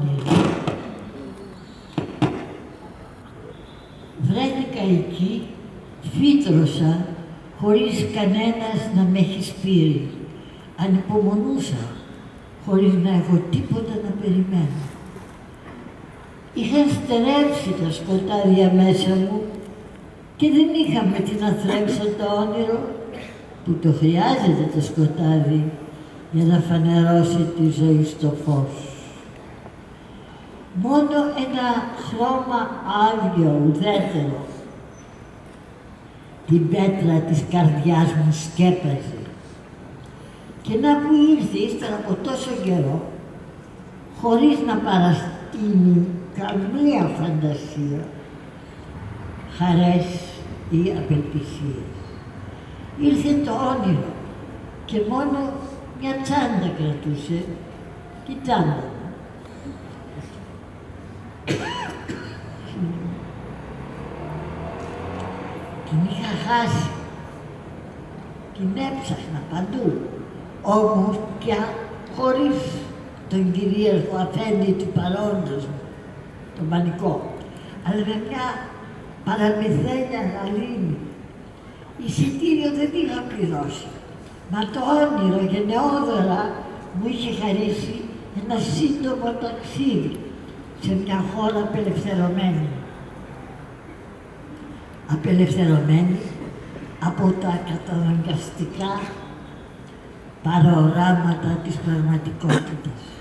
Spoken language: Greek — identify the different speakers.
Speaker 1: όνειρο. Βρέθηκα εκεί, φύτρωσα, χωρίς κανένας να με έχει σπείρει. Ανυπομονούσα, χωρίς να έχω τίποτα να περιμένω. Είχαν στερέψει τα σκοτάδια μέσα μου και δεν είχα με τι να θρέψω το όνειρο που το χρειάζεται το σκοτάδι για να φανερώσει τη ζωή στο φως. Μόνο ένα χρώμα άδειο, ουδέτερο, την πέτρα της καρδιάς μου σκέπαζε. Και να που ήρθε ύστερα από τόσο καιρό, χωρίς να παραστείνει καμία φαντασία, χαρές ή απελπισίες. Ήρθε το όνειρο και μόνο μια τσάντα κρατούσε, τη τσάντα μου. Την είχα χάσει, την έψαχνα παντού, όμως πια χωρίς τον κυρίαρχο αφέντη του παρόντος μου, τον πανικό, αλλά με μια παραμυθένια γαλήνη. Εισιτήριο δεν είχα πληρώσει, μα το όνειρο γενναιόδωρα μου είχε χαρίσει ένα σύντομο ταξίδι σε μια χώρα απελευθερωμένη. Απελευθερωμένη από τα καταναγκαστικά παραοράματα της πραγματικότητας.